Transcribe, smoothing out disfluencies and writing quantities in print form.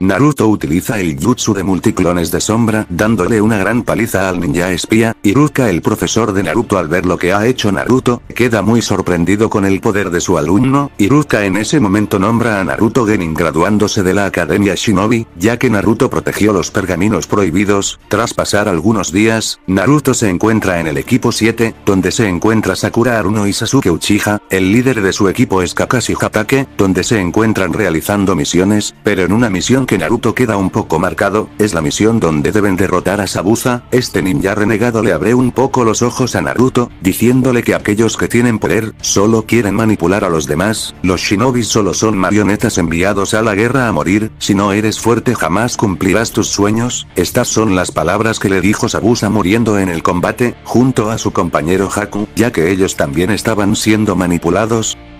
Naruto utiliza el jutsu de multiclones de sombra, dándole una gran paliza al ninja espía. Iruka, el profesor de Naruto, al ver lo que ha hecho Naruto, queda muy sorprendido con el poder de su alumno. Iruka en ese momento nombra a Naruto Genin graduándose de la Academia Shinobi, ya que Naruto protegió los pergaminos prohibidos. Tras pasar algunos días, Naruto se encuentra en el equipo 7, donde se encuentra Sakura Haruno y Sasuke Uchiha. El líder de su equipo es Kakashi Hatake, donde se encuentran realizando misiones, pero en una misión que Naruto queda un poco marcado, es la misión donde deben derrotar a Zabuza. Este ninja renegado le abre un poco los ojos a Naruto, diciéndole que aquellos que tienen poder, solo quieren manipular a los demás. Los shinobis solo son marionetas enviados a la guerra a morir. Si no eres fuerte jamás cumplirás tus sueños. Estas son las palabras que le dijo Zabuza muriendo en el combate, junto a su compañero Haku, ya que ellos también estaban siendo manipulados.